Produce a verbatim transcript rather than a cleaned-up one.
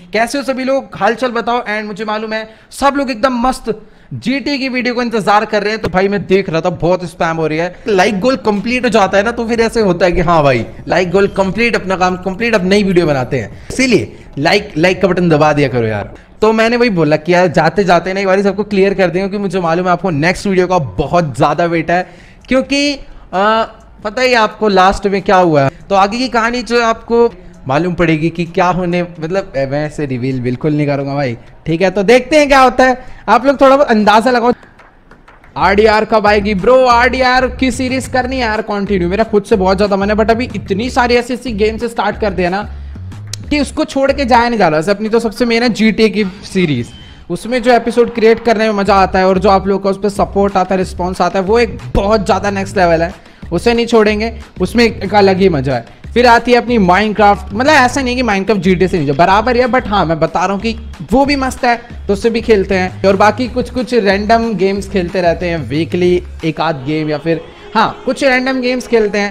कैसे हो सभी लोग, हालचाल बताओ। एंड मुझे मालूम है सब लोग एकदम मस्त जीटी की वीडियो को इंतजार कर रहे हैं। तो भाई मैं देख रहा था बहुत स्पैम हो रही है। लाइक गोल कंप्लीट हो जाता है ना, तो फिर ऐसे होता है कि हाँ भाई लाइक गोल कंप्लीट, अपना काम कंप्लीट, अब नई वीडियो बनाते हैं। इसीलिए लाइक लाइक का बटन दबा दिया करो यार। तो मैंने वही बोला कि यार जाते जाते ना एक बार सबको क्लियर कर दें, क्योंकि मुझे मालूम है आपको नेक्स्ट वीडियो का बहुत ज्यादा वेट है। क्योंकि आ, पता ही आपको लास्ट में क्या हुआ है, तो आगे की कहानी जो आपको मालूम पड़ेगी कि क्या होने, मतलब मैं ऐसे रिवील बिल्कुल नहीं करूंगा भाई, ठीक है। तो देखते हैं क्या होता है, आप लोग थोड़ा बहुत अंदाजा लगाओ। आरडीआर कब आएगी ब्रो? आरडीआर की सीरीज करनी है यार कंटिन्यू, मेरा खुद से बहुत ज्यादा मन है, बट अभी इतनी सारी ऐसी ऐसी गेम से स्टार्ट कर दिया ना कि उसको छोड़ के जाया नहीं जा रहा। अपनी तो सबसे मेन है जीटीए की सीरीज, उसमें जो एपिसोड क्रिएट करने में मजा आता है और जो आप लोग का उस पर सपोर्ट आता है, रिस्पॉन्स आता है, वो एक बहुत ज्यादा नेक्स्ट लेवल है। उसे नहीं छोड़ेंगे, उसमें एक अलग ही मजा है। फिर आती है अपनी माइनक्राफ्ट, मतलब ऐसा नहीं कि माइनक्राफ्ट जीटीए से नहीं, जो बराबर है, बट हाँ मैं बता रहा हूँ कि वो भी मस्त है, तो उससे भी खेलते हैं। और बाकी कुछ कुछ रैंडम गेम्स खेलते रहते हैं वीकली, एक आध गेम, या फिर हाँ कुछ रैंडम गेम्स खेलते हैं।